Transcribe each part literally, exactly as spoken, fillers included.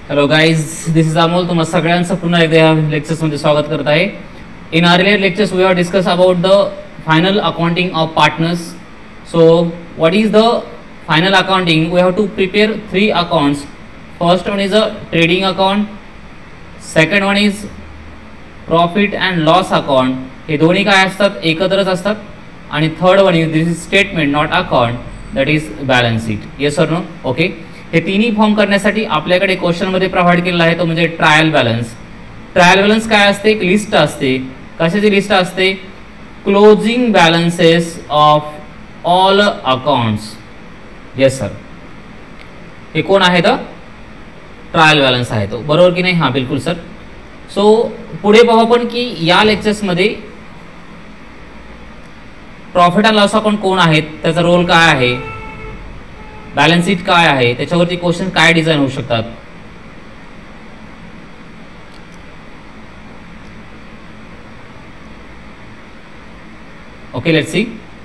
Hello guys, this is Amol. तुम्हा सगळ्यांचं पुन्हा एकदा या लेक्चर्समध्ये स्वागत करत आहे. In earlier lectures we have discussed about the final accounting of partners. So what is the final accounting? We have to prepare three accounts. First one is a trading account, second one is profit and loss account. हे दोन्ही काय असतात, एकत्रच असतात. आणि third one is this is statement not account, that is balance sheet. Yes और no? Okay. हे तिन्ही फॉर्म करण्यासाठी आपल्याकडे क्वेश्चनमध्ये प्रोव्हाइड केलेला आहे तो म्हणजे ट्रायल बॅलन्स. ट्रायल बॅलन्स काय असते? एक लिस्ट असते. कशाची लिस्ट असते? Closing balances of all accounts. Yes sir, हे कोण आहे? तर ट्रायल बॅलन्स आहे तो, बरोबर की नाही? हां बिलकुल सर. सो पुढे पाहू आपण की या लेक्चर्समध्ये प्रॉफिट अँड लॉस अकाउंट कोण आहेत, त्याचा रोल काय आहे, बॅलन्स शीट काय आहे, त्याच्यावरती क्वेश्चन काय डिझाईन होऊ शकतात. Okay, let's see.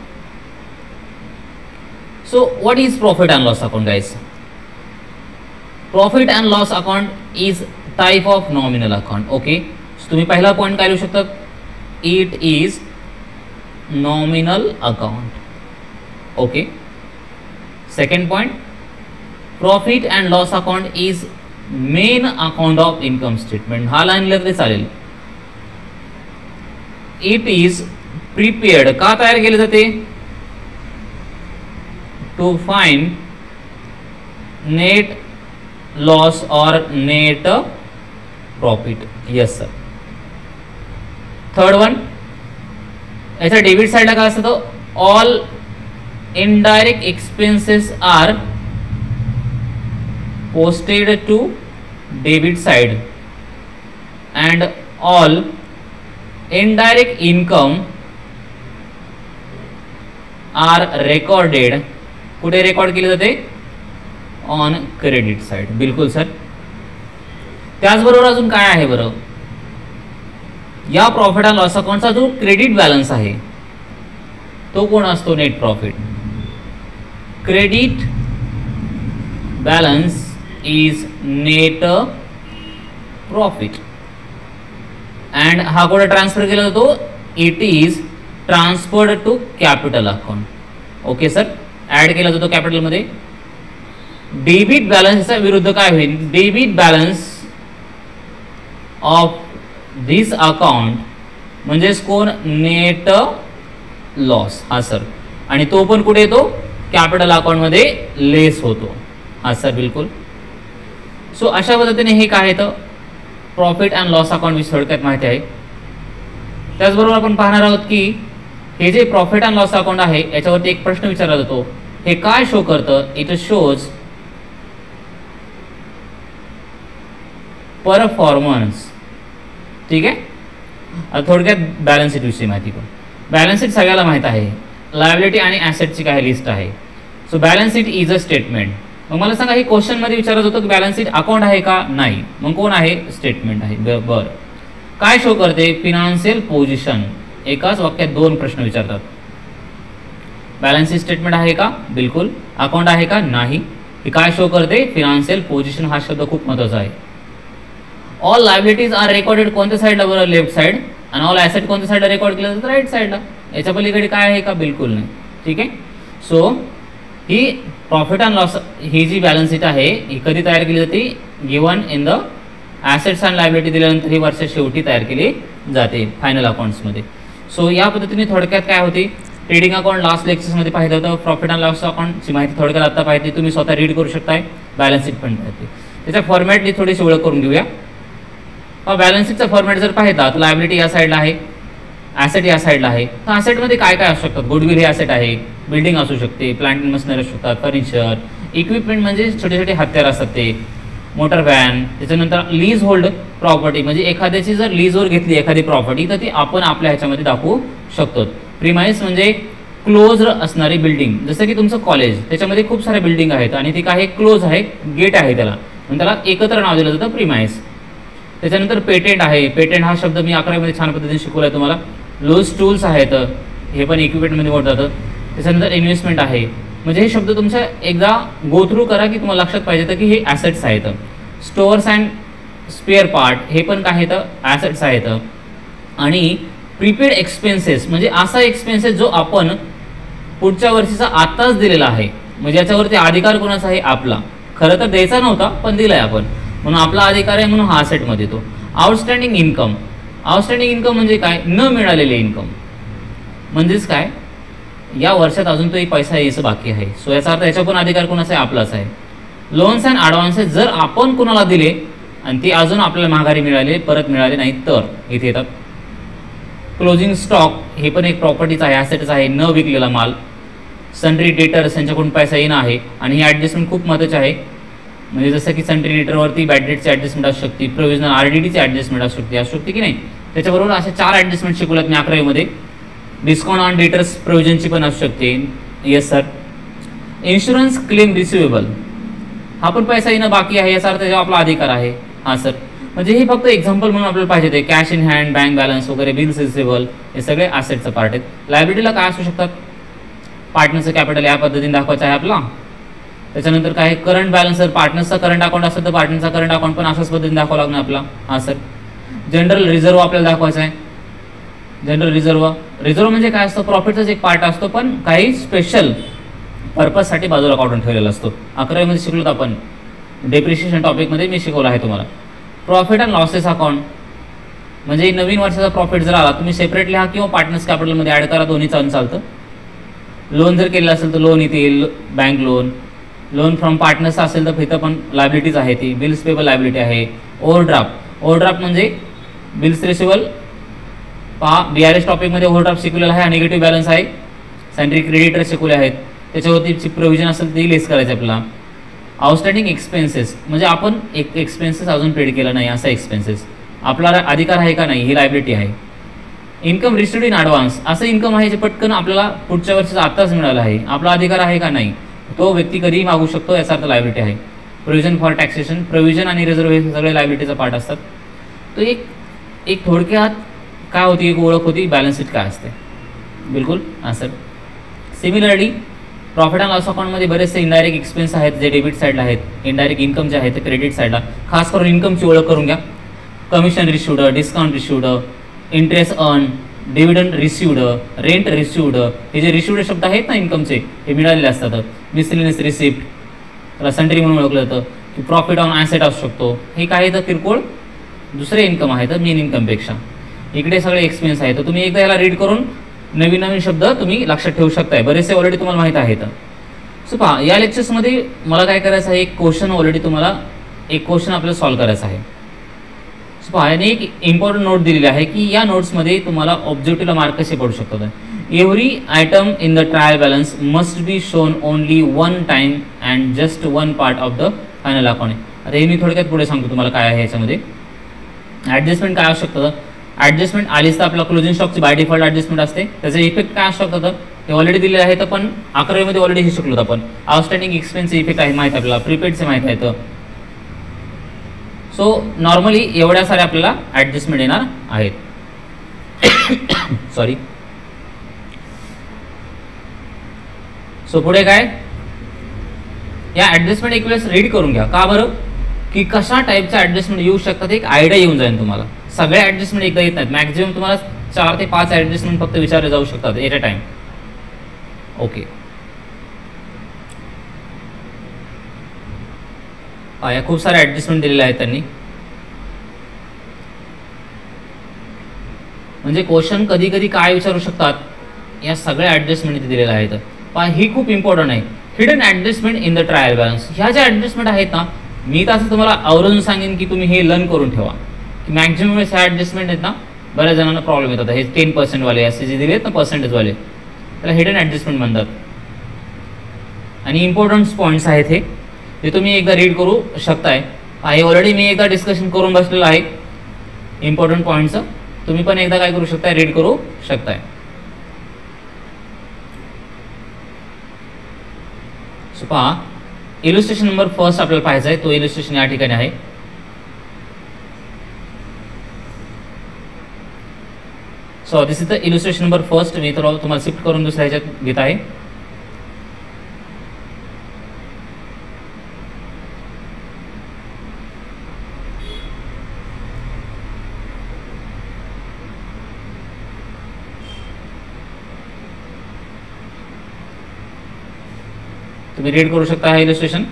So what is profit and loss account guys? Profit and loss account is type of nominal account. Okay, तुम्ही पहिला पॉइंट काय लिहू शकता? It is nominal account. Okay. Second point, profit and loss account is main account of income statement. हा line लिहिलं तरी चालेल. It is prepared. का तयार केले जाते? टू फाइंड नेट लॉस और net profit. Yes sir. Third one, याच्या डेबिट साइडला काय असतं? All indirect expenses are posted to debit side and all indirect income are recorded. कुठे रेकॉर्ड केले जाते? On credit side. बिलकुल सर. त्याचबरोबर अजून काय आहे बरं? या प्रॉफिट अँड लॉस अकाउंटचा जो क्रेडिट बॅलन्स आहे तो कोण असतो? Net profit. Credit balance is net profit and हा कुठे ट्रान्सफर केला जातो? It is transferred to capital account. Okay sir. Add केला जातो कॅपिटलमध्ये. डेबिट बॅलन्सच्या विरुद्ध काय होईल? Debit balance of this account म्हणजेच कोण? Net loss. हा सर. आणि तो पण कुठे येतो? कॅपिटल अकाउंटमध्ये लेस होतो. हा सर बिलकुल. सो अशा पद्धतीने हे काय आहे तर प्रॉफिट अँड लॉस अकाउंट विषयी थोडक्यात माहिती आहे. त्याचबरोबर आपण पाहणार आहोत की हे जे प्रॉफिट अँड लॉस अकाउंट आहे याच्यावरती एक प्रश्न विचारला जातो. हे काय शो करतं? It shows performance. ठीक आहे. आता थोडक्यात बॅलन्स शीट विषयी माहिती करू. बॅलन्स शीट सगळ्याला माहित आहे. लायबिलिटी आणि ॲसेटची काय लिस्ट आहे. So balance sheet is a statement. मग मला सांगा, हे क्वेश्चन मध्ये विचारत होतं की बॅलन्स शीट अकाउंट आहे का? नाही. मग कोण आहे? स्टेटमेंट आहे. बरं. काय शो करते? Financial position. एकाच वाक्यात दोन प्रश्न विचारतात. बॅलन्स शीट स्टेटमेंट आहे का? बिलकुल. अकाउंट आहे का? नाही. हे काय शो करते? Financial position. हा शब्द खूप महत्त्वाचा आहे. ऑल लायबिलिटीज आर रेकॉर्डेड कोणत्या साईडला? बरं, लेफ्ट साईड. आणि ऑल ॲसेट कोणत्या साईडला रेकॉर्ड केलं जातं? राईट साईडला. याच्या पलीकडे काय आहे का? बिलकुल नाही. ठीक आहे. सो ही प्रॉफिट अँड लॉस ही जी बॅलन्स शीट आहे ही कधी तयार केली जाते? Given in the assets and liability दिल्यानंतर ही वर्षा शेवटी तयार केली जाते फायनल अकाउंट्समध्ये. सो या पद्धतीने थोडक्यात काय होती? ट्रेडिंग अकाउंट लास्ट लेक्चर्समध्ये पाहिलं होतं. प्रॉफिट अँड लॉस अकाउंटची माहिती थोडक्यात आता पाहिजे. तुम्ही स्वतः रीड करू शकताय. बॅलन्स शीट पण पाहिजे. त्याच्या फॉर्मॅटली थोडीशी ओळख करून घेऊया. बॅलन्स शीटचा फॉर्मॅट जर पाहिला तर लायबिलिटी या साईडला आहे, ॲसेट या साईडला आहे. तर ॲसेटमध्ये काय काय असू शकतात? गुडविल हे ॲसेट आहे, बिल्डिंग असू शकते, प्लांट अँड मशिनरी असू शकतात, फर्निचर, इक्विपमेंट म्हणजे छोटे छोटे हत्यार असतात ते, मोटर व्हॅन. त्याच्यानंतर लीज होल्ड प्रॉपर्टी म्हणजे एखाद्याची जर लीजवर घेतली एखादी प्रॉपर्टी तर ती आपण आपल्या ह्याच्यामध्ये दाखवू शकतो. प्रिमाइस म्हणजे क्लोज असणारी बिल्डिंग. जसं की तुमचं कॉलेज, त्याच्यामध्ये खूप साऱ्या बिल्डिंग आहेत आणि ती काय क्लोज आहे, गेट आहे त्याला, म्हणून त्याला एकत्र नाव दिलं जातं प्रिमाइस. त्याच्यानंतर पेटेंट आहे. पेटेंट हा शब्द मी अकरावीमध्ये छान पद्धतीने शिकवला आहे तुम्हाला. लोज टूल्स आहेत, हे पण इक्विपमेंटमध्ये मोडलं जातं. त्याच्यानंतर इन्व्हेस्टमेंट आहे. म्हणजे हे शब्द तुमच्या एकदा गो थ्रू करा की तुम्हाला लक्षात पाहिजे की हे ॲसेट्स आहेत. स्टोअर्स अँड स्पेअर पार्ट हे पण काय आहेत, ॲसेट्स आहेत. आणि प्रीपेड एक्सपेन्सेस म्हणजे असा एक्सपेन्सेस जो आपण पुढच्या वर्षीचा आत्ताच दिलेला आहे, म्हणजे याच्यावरती अधिकार कोणाचा आहे, आपला. खरं तर द्यायचा नव्हता पण दिलाय आपण, म्हणून आपला अधिकार आहे, म्हणून हा असेटमध्ये येतो. आउटस्टँडिंग इन्कम, आउटस्टँडिंग इन्कम म्हणजे काय, न मिळालेले इन्कम, म्हणजेच काय, या वर्षात अजून तो एक पैसा यायचं बाकी आहे. सो याचा अर्थ याचा पण अधिकार कोणाचा आहे, आपलाच आहे. लोन्स अँड ॲडव्हान्सेस जर आपण कोणाला दिले आणि ते अजून आपल्याला माघारी मिळाले, परत मिळाले नाही तर इथे येतात. क्लोजिंग स्टॉक हे पण एक प्रॉपर्टीच आहे, ॲसेटच आहे, न विकलेला माल. सन्ड्री डेटर्स यांच्याकडून पैसा येणं आहे, आणि ही ॲडजस्टमेंट खूप महत्त्वाची आहे. म्हणजे जसं की सन्ड्री डेटरवरती बॅड डेटची ॲडजस्टमेंट असू शकते, प्रोव्हिजनल आर डी डीची ॲडजस्टमेंट असू शकते असू शकते की नाही. त्याच्याबरोबर अशा चार ॲडजस्टमेंट शिकवल्यात मी अकरावीमध्ये. डिस्काउंट ऑन डेटर्स प्रोव्हिजनची पण असू शकते. Yes sir. Insurance claim receivable हा पण पैसा येणं बाकी आहे, याचा अर्थ त्याचा आपला अधिकार आहे. हां सर. म्हणजे हे फक्त एक्झाम्पल म्हणून आपल्याला पाहिजे ते cash in hand, bank balance वगैरे, बिल्स रिसिवेबल हे सगळे ॲसेटचं पार्ट आहेत. लायबिलिटीला काय असू शकतात, पार्टनरचं कॅपिटल या पद्धतीने दाखवायचं आहे आपला. त्याच्यानंतर काय, करंट बॅलन्स, जर पार्टनरचा करंट अकाउंट असेल तर पार्टनरचा करंट अकाउंट पण अशाच पद्धतीने दाखवावं लागणार आपला. हां सर. जनरल रिझर्व आपल्याला दाखवायचा आहे. जनरल रिझर्व, रिझर्व म्हणजे काय असतं, प्रॉफिटचाच एक पार्ट असतो पण काही स्पेशल पर्पजसाठी बाजूला काढून ठेवलेला असतो. अकरावीमध्ये शिकलो आपण, डेप्रिशिएशन टॉपिकमध्ये मी शिकवलं आहे तुम्हाला. प्रॉफिट अँड लॉसेस अकाउंट म्हणजे नवीन वर्षाचा प्रॉफिट जर आला तुम्ही सेपरेट लिहा किंवा पार्टनर्स कॅपिटलमध्ये ॲड करा, दोन्ही चालून चालतं. लोन जर केलं असेल तर लोन इथे येईल, bank loan. Loan from partners असेल तर इथं पण लायबिलिटीज आहे, ती बिल्स पेबल लायबिलिटी आहे. ओव्हरड्राफ्ट, ओव्हरड्राफ्ट म्हणजे बिल्स रिसिवेबल. पहा बी आर एस टॉपिकमध्ये ओव्हरड्राफ्ट शिकवलेला आहे, निगेटिव्ह बॅलन्स आहे. सॅन्ड्री क्रेडिटर शिकवले आहेत, त्याच्यावरती प्रोव्हिजन असेल ते लेस करायचं आपल्याला. आउटस्टँडिंग एक्सपेन्सेस म्हणजे आपण एक एक्सपेन्सेस अजून पेड केला नाही असा एक्सपेन्सेस, आपला अधिकार आहे का नाही, ही लायबिलिटी आहे. इन्कम रिसिव्ड इन ॲडव्हान्स असं इन्कम आहे जे पटकन आपल्याला पुढच्या वर्षीचा आत्ताच मिळालं आहे, आपला अधिकार आहे का नाही, तो व्यक्ती कधीही मागू शकतो, याचा अर्थ लायबिलिटी आहे. प्रोव्हिजन फॉर टॅक्सेशन, प्रोव्हिजन आणि रिझर्व हे सगळे लायबिलिटीचा पार्ट असतात. तो एक एक थोडक्यात काय होती, एक ओळख होती बॅलन्स शीट काय असते. बिलकुल हां sir. Similarly profit and loss अकाउंटमध्ये बरेचसे इनडायरेक्ट एक्सपेन्स आहेत जे डेबिट साईडला आहेत, इनडायरेक्ट इन्कम जे आहे ते क्रेडिट साईडला. खास करून इन्कमची ओळख करून घ्या. Commission received, discount received, interest earn, dividend received, rent received, हे जे रिसिव्ड शब्द आहेत ना इन्कमचे हे मिळालेले असतात. मिसलेनियस रिसिप्ट, त्याला सन्ड्री म्हणून ओळखलं जातं. की प्रॉफिट ऑन ॲसेट असू शकतो. हे काय तर किरकोळ दुसरे इन्कम आहे तर मेन इन्कमपेक्षा. इकडे सगळे एक्सपेन्स आहे, तर तुम्ही एकदा याला रीड करून नवीन नवीन शब्द तुम्ही लक्षात ठेवू शकताय, बरेचसे ऑलरेडी तुम्हाला माहीत आहेत. सो पहा या लेक्चर्समध्ये मला काय करायचं आहे, एक क्वेश्चन ऑलरेडी तुम्हाला एक क्वेश्चन आपल्याला सॉल्व्ह करायचा आहे. सो पहा याने एक इम्पॉर्टंट नोट दिलेली आहे की या नोट्समध्ये तुम्हाला ऑब्जेक्टिव्हला मार्क कसे पडू शकतात. Every item in the trial balance must be shown only one time and just one part of the final account. आता हे मी थोडक्यात पुढे सांगतो तुम्हाला काय आहे याच्यामध्ये. ॲडजस्टमेंट काय असू शकतं, ॲडजस्टमेंट आलीच तर आपला क्लोजिंग स्टॉकची बाय डिफॉल्ट ॲडजस्टमेंट असते, त्याचे इफेक्ट काय असू शकतात ते ऑलरेडी दिलेले आहेत. पण अकरावीमध्ये ऑलरेडी हे शिकलो आपण. आउटस्टँडिंग एक्सपेन्सचे इफेक्ट आहे माहीत आपल्याला, प्रीपेडचे माहीत आहेत. सो नॉर्मली एवढ्या साऱ्या आपल्याला ॲडजस्टमेंट येणार आहेत. सॉरी. सो पुढे काय, या ॲडजस्टमेंट एक वेळेस रीड करून घ्या. का बरं, की कशा टाईपच्या ॲडजस्टमेंट येऊ शकतात एक आयडिया येऊन जाईल तुम्हाला. सगळे ॲडजस्टमेंट एकदा येत नाहीत, मॅक्झिमम तुम्हाला चार ते पाच ॲडजस्टमेंट फक्त विचारले जाऊ शकतात एट अ टाइम. ओके. या खूप सारे ॲडजस्टमेंट दिलेले आहेत त्यांनी. म्हणजे क्वेश्चन कधी कधी काय विचारू शकतात, या सगळ्या ॲडजस्टमेंट इथे दिलेल्या आहेत. पण ही खूप इम्पॉर्टंट आहे, hidden adjustment in the trial balance. ह्या ज्या ॲडजस्टमेंट आहेत ना, मी तर असं तुम्हाला आवर्जून सांगेन की तुम्ही हे लर्न करून ठेवा. की मॅक्झिमम वेळेस ह्या ॲडजस्टमेंट आहेत ना, बऱ्याच जणांना प्रॉब्लेम येतात. हे टेन पर्सेंटवाले असे जे दिले आहेत ना पर्सेंटेजवाले, त्याला हिडन ॲडजस्टमेंट म्हणतात. आणि इम्पॉर्टंट पॉईंट्स आहेत हे, ते तुम्ही एकदा रीड करू शकताय. हे ऑलरेडी मी एकदा डिस्कशन करून बसलेलं आहे इम्पॉर्टंट पॉईंट्सचं, तुम्ही पण एकदा काय करू शकताय, रीड करू शकताय. सो पहा इलस्ट्रेशन नंबर फर्स्ट आपल्याला पाहायचा आहे, तो इलस्ट्रेशन या ठिकाणी आहे. So this is the illustration number first. मी तर तुम्हाला शिफ्ट करून दुसऱ्या ह्याच्यात घेत आहे. तुम्ही रीड करू शकता हा इलस्ट्रेशन.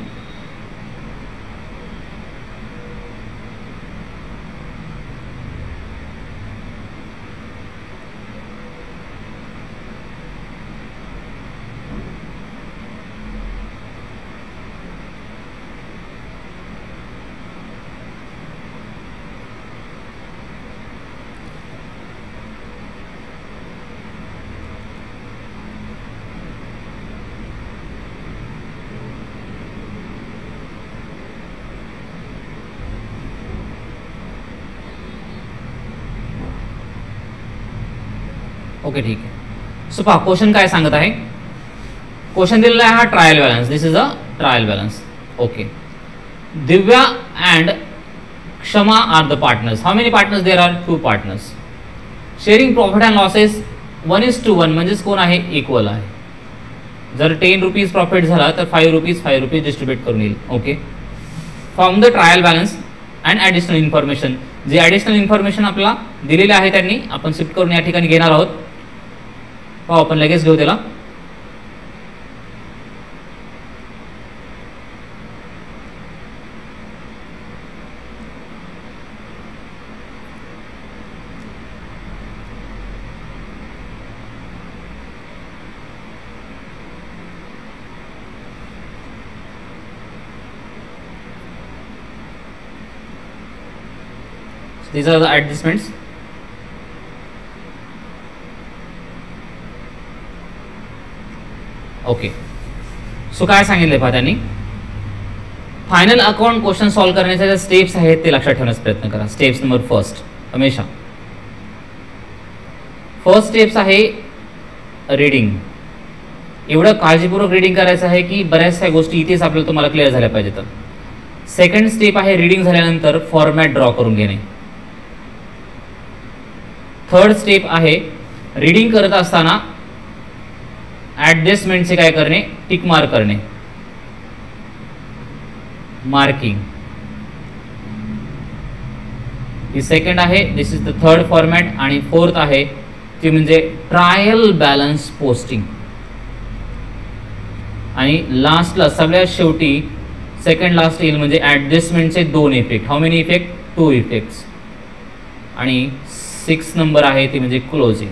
ओके ठीक आहे. सो पहा क्वेश्चन काय सांगत आहे. क्वेश्चन दिलेला आहे हा trial balance. This is a trial balance. Okay. Divya and Kshama are the partners. How many partners? There are two partners. Sharing profit and losses one is to one म्हणजेच कोण आहे? इक्वल आहे. जर टेन रुपीज प्रॉफिट झाला तर five rupees five rupees distribute करून येईल. Okay. From the trial balance and additional information. जे ॲडिशनल इन्फॉर्मेशन आपल्याला दिलेले आहे त्यांनी आपण शिफ्ट करून या ठिकाणी घेणार आहोत. पाहू आपण लगेच घेऊ त्याला. These are the adjustments. Okay. So काय सांगितले पहा त्यांनी. फायनल अकाउंट क्वेश्चन सॉल्व्ह करण्याच्या ज्या स्टेप्स आहेत ते लक्षात ठेवण्याचा प्रयत्न करा. स्टेप्स नंबर फर्स्ट हमेशा फर्स्ट स्टेप्स आहे रीडिंग. एवढं काळजीपूर्वक रीडिंग करायचं आहे की बऱ्याचशा गोष्टी इथेच आपल्याला तुम्हाला क्लिअर झाल्या पाहिजेत. सेकंड स्टेप आहे रीडिंग झाल्यानंतर फॉर्मॅट ड्रॉ करून घेणे. थर्ड स्टेप आहे रीडिंग करत असताना ॲडजस्टमेंटचे काय करणे? टिक मार्क करणे. मार्किंग ही सेकंड आहे. This is the third format. आणि फोर्थ आहे ती म्हणजे ट्रायल बॅलन्स पोस्टिंग. आणि लास्टला सगळ्यात शेवटी सेकंड लास्ट येईल म्हणजे ॲडजस्टमेंटचे दोन effect. How many effect? Two effects. आणि सिक्स नंबर आहे ती म्हणजे क्लोजिंग.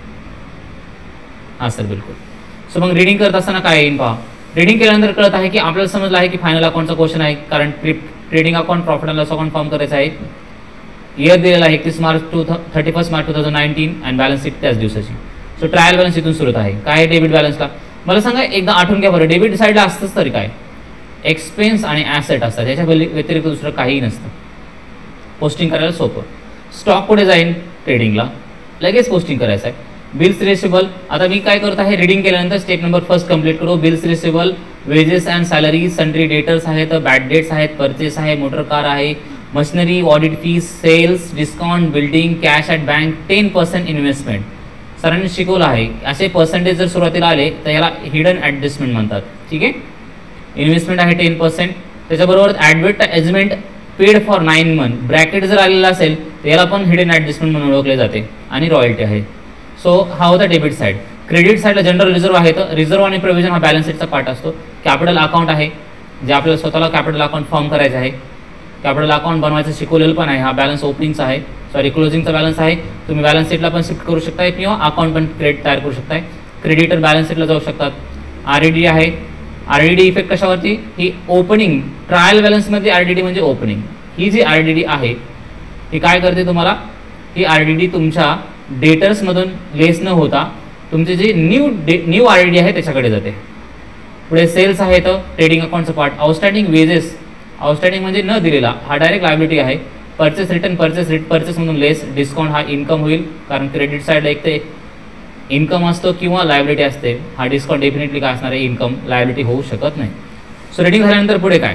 हां सर बिलकुल. सो मग रीडिंग करत असताना काय येईल पहा. रीडिंग केल्यानंतर कळत आहे की आपल्याला समजलं आहे की फायनल अकाउंटचा क्वेश्चन आहे. कारण trading account profit and loss account form करायचं आहे. इयर दिलेला आहे एकतीस March to thirty first March two thousand nineteen and balance sheet त्याच दिवसाची. सो ट्रायल बॅलन्स इथून सुरू आहे. काय डेबिट बॅलन्सला मला सांगा एकदा आठवून घ्या बरं. डेबिट साईडला असतंच तरी काय? एक्सपेन्स आणि ॲसेट असतात. याच्या व्यतिरिक्त दुसरं काहीही नसतं. पोस्टिंग करायला सोपं. स्टॉक पुढे जाईल ट्रेडिंगला लगेच पोस्टिंग करायचं आहे. बिल्स रिसिबल आता मी काय करत आहे रीडिंग केल्यानंतर स्टेप नंबर फर्स्ट कंप्लीट करू. Bills receivable, wages and salaries, sundry debtors आहेत, बॅड डेट्स आहेत, परचेस आहे, मोटर कार आहे, machinery, audit fees, sales, discount, building, cash at bank, ten percent investment. सरांनी शिकवलं आहे असे पर्सेंटेज जर सुरुवातीला आले तर याला हिडन ॲडजस्टमेंट म्हणतात. ठीक आहे. इन्व्हेस्टमेंट आहे टेन पर्सेंट. त्याच्याबरोबर advertisement paid for nine month bracket जर आलेला असेल तर याला पण हिडन ॲडजस्टमेंट म्हणून ओळखले जाते. आणि रॉयल्टी आहे. सो हा होता डेबिट साईड. क्रेडिट साईडला जनरल रिझर्व्ह आहे. तर रिझर्व्ह आणि प्रोव्हिजन हा बॅलन्स शीटचा पार्ट असतो. कॅपिटल अकाउंट आहे जे आपल्याला स्वतःला कॅपिटल अकाउंट फॉर्म करायचं आहे. कॅपिटल अकाउंट बनवायचं शिकवलेलं पण आहे. हा बॅलन्स ओपनिंगचा आहे सॉरी क्लोजिंगचा बॅलन्स आहे. तुम्ही बॅलन्स शीटला पण शिफ्ट करू शकताय किंवा अकाउंट पण क्रेडिट तयार करू शकताय. क्रेडिटर बॅलन्स शीटला जाऊ शकतात. आर ई डी आहे. आर डी डी इफेक्ट कशावरती? ही ओपनिंग ट्रायल बॅलन्समध्ये आर डी डी म्हणजे ओपनिंग. ही जी आर डी डी आहे ही काय करते तुम्हाला? ही आर डी डी तुमच्या डेटर्समधून लेस न होता तुमचे जे new day new R D D आहे त्याच्याकडे जाते. पुढे सेल्स आहे तर ट्रेडिंग अकाउंटचा पार्ट. आउटस्टँडिंग वेजेस आउटस्टँडिंग म्हणजे न दिलेला हा डायरेक्ट लायबिलिटी आहे. परचेस रिटर्न परचेस रिट परचेसमधून लेस डिस्काउंट हा इन्कम होईल कारण क्रेडिट साईडला एक ते इन्कम असतो किंवा लायबिलिटी असते. हा डिस्काउंट डेफिनेटली काय असणार आहे? इन्कम. लायबिलिटी होऊ शकत नाही. सो रेडिंग झाल्यानंतर पुढे काय?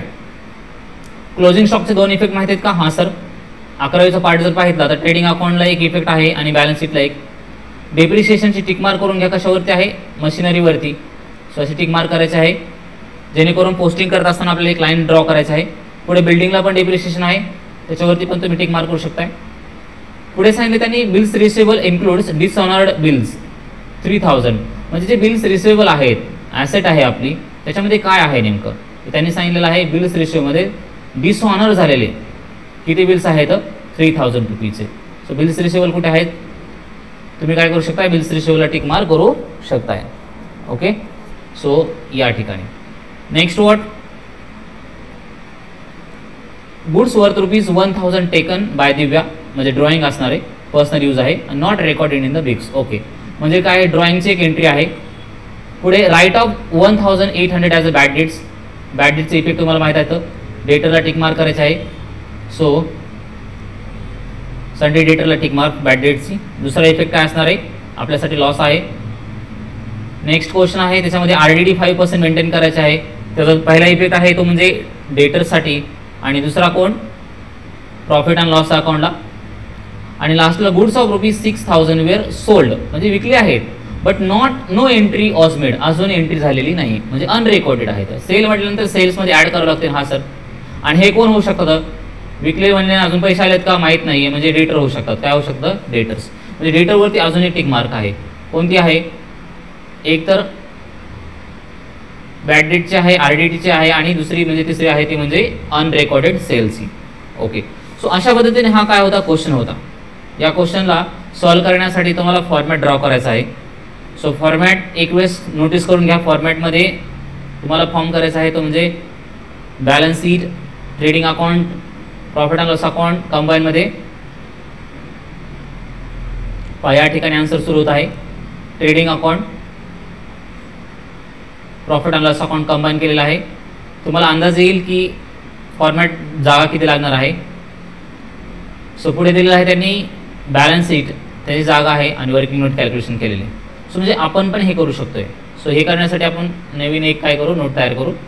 क्लोजिंग स्टॉकचे दोन इफेक्ट माहिती आहेत का? हां सर. अकरावीचा पार्ट जर पाहितला तर ट्रेडिंग अकाउंटला एक इफेक्ट आहे आणि बॅलन्स शीटला एक. डेप्रिशिएशनची टिक मार्क करून घ्या. कशावरती आहे? मशिनरीवरती. सो अशी टिक मार्क करायची आहे जेणेकरून पोस्टिंग करत असताना आपल्याला एक लाईन ड्रॉ करायची आहे. पुढे बिल्डिंगला पण डेप्रिशिएशन आहे त्याच्यावरती पण तुम्ही टिक मार्क करू शकताय. पुढे सांगितले त्यांनी bills receivable includes dishonoured bills three thousand म्हणजे जे बिल्स रिसिवेबल आहेत ॲसेट आहे आपली त्याच्यामध्ये काय आहे नेमकं, त्यांनी सांगितलेलं आहे बिल्स रेशिओमध्ये डिसऑनर झालेले किती बिल्स आहेत, थ्री थाउजंड रुपीजचे. सो बिल्स रिसिवेबल कुठे आहेत, तुम्ही काय करू शकता, बिल्स रिसिवेबलला टिक मार्क करू शकताय. ओके, सो या ठिकाणी next what, goods worth rupees one thousand taken by Divya, म्हणजे ड्रॉइंग असणार आहे, पर्सनल यूज आहे, not recorded in the books. Okay, म्हणजे काय, ड्रॉइंगची एक एंट्री आहे. पुढे right off one thousand eight hundred as a bad debts. Bad डेटचं इफेक्ट तुम्हाला माहीत आहे, तर डेटरला टिक मार्क करायचं आहे. सो संडे डेटरला टिक मार्क बॅड डेटची. दुसरा इफेक्ट काय असणार आहे, आपल्यासाठी लॉस आहे. नेक्स्ट क्वेश्चन आहे, त्याच्यामध्ये R D D five percent maintain करायचे आहे. त्याचा पहिला इफेक्ट आहे तो म्हणजे डेटरसाठी, आणि दुसरा कोण, प्रॉफिट अँड लॉस अकाउंटला. आणि लास्टला goods of rupees six thousand were sold, म्हणजे विकले आहेत, but not no entry was made, अजून एंट्री झालेली नाही, म्हणजे अनरेकॉर्डेड आहे. तर सेल म्हटल्यानंतर सेल्समध्ये ॲड करावं लागते. हा सर, आणि हे कोण होऊ शकतं, विकले म्हणजे अजून पैसे आलेत का माहीत नाही आहे, म्हणजे डेटर होऊ शकतात. काय होऊ शकतं, डेटर्स. म्हणजे डेटरवरती अजून एक टिक मार्क आहे. कोणती आहे, एक तर बॅड डेटची आहे, आर डी टीची आहे, आणि दुसरी म्हणजे तिसरी आहे ती म्हणजे अनरेकॉर्डेड सेल्सची. ओके, सो अशा पद्धतीने हा काय होता, क्वेश्चन होता. या क्वेश्चनला सॉल्व करण्यासाठी तुम्हाला फॉर्मॅट ड्रॉ करायचा आहे. सो फॉर्मॅट एक वेळेस नोटीस करून घ्या. फॉर्मॅटमध्ये तुम्हाला फॉर्म करायचा आहे तो म्हणजे balance sheet, trading account, profit and loss account कंबाईनमध्ये. या ठिकाणी आन्सर सुरू होत आहे. Trading account, profit and loss account combine केलेलं आहे. तुम्हाला अंदाज येईल की फॉर्मॅट जागा किती लागणार आहे. सो पुढे दिलेलं आहे त्यांनी बॅलन्स शीट, त्याची जागा आहे, आणि वर्किंग नोट कॅल्क्युलेशन केलेली. सो म्हणजे आपण पण हे करू शकतोय. सो हे करण्यासाठी आपण नवीन एक काय करू, नोट तयार करू.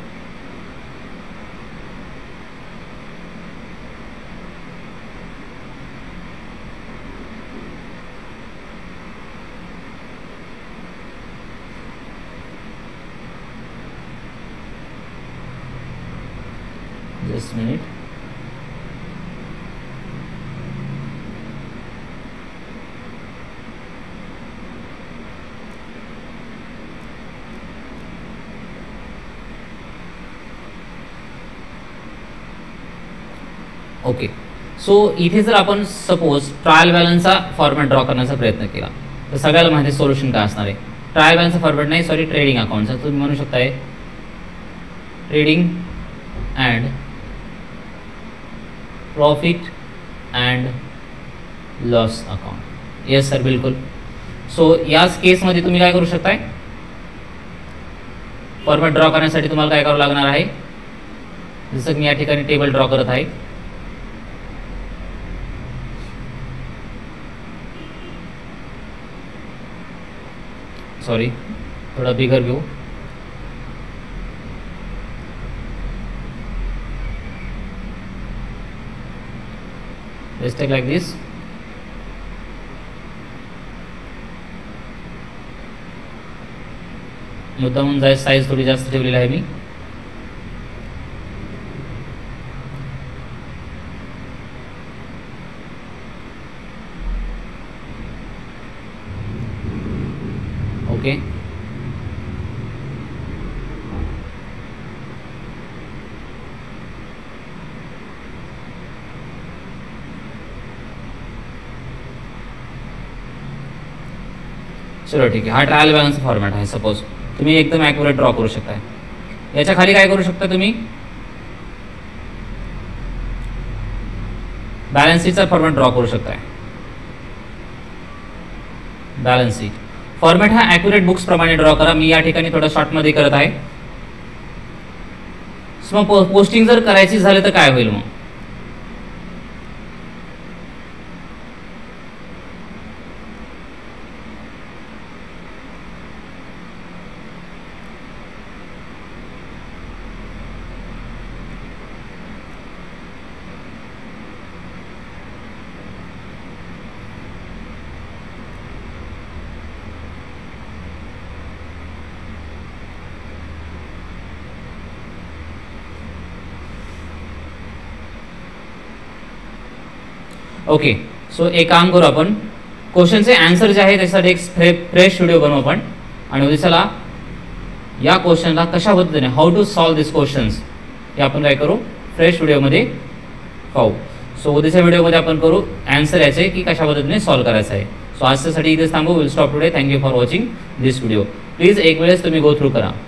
Just minute. ओके, सो इथे जर आपण सपोज ट्रायल बॅलन्सचा फॉर्मॅट ड्रॉ करण्याचा प्रयत्न केला तर सगळ्याला माहिती सोल्युशन काय असणार आहे. ट्रायल बॅलन्सचा फॉर्मॅट नाही, सॉरी, ट्रेडिंग अकाउंटचा. तुम्ही म्हणू शकताय trading and profit and loss account. Yes sir, बिलकुल. सो याच केसमध्ये तुम्ही काय करू शकताय, फॉर्मॅट ड्रॉ करण्यासाठी तुम्हाला काय करावं लागणार आहे, जसं की मी या ठिकाणी टेबल ड्रॉ करत आहे. सॉरी, थोड़ा bigger view. Let's take like this. मुद्दामून जाय साईज थोडी जास्त ठेवलेली आहे मी. ओके, चलो ठीक आहे. हा ट्रायल बॅलन्सचा फॉर्मॅट आहे. सपोज तुम्ही एकदम ॲक्युरेट ड्रॉ करू शकताय. याच्या खाली काय करू शकता तुम्ही, बॅलन्स शीटचा फॉर्मॅट ड्रॉ करू शकताय. बॅलन्स शीट फॉर्मॅट हा ॲक्युरेट बुक्स प्रमाणे ड्रॉ करा. मी या ठिकाणी थोडं शॉर्टमध्ये करत आहे. सो मग पोस्टिंग जर करायची झाली तर काय होईल मग, ओके. सो एक काम करू आपण, क्वेश्चनचे आन्सर जे आहे त्यासाठी एक फ्रेश व्हिडिओ बनवू आपण, आणि उद्या चला या क्वेश्चनला कशा पद्धतीने how to solve this questions हे आपण काय करू फ्रेश व्हिडिओमध्ये पाहू. सो उद्याच्या व्हिडिओमध्ये आपण करू आन्सर याचे की कशा पद्धतीने सॉल्व करायचं आहे. सो आजच्यासाठी इथेच थांबू. Will stop today. Thank you for watching this video. Please एक वेळेस तुम्ही गो थ्रू करा.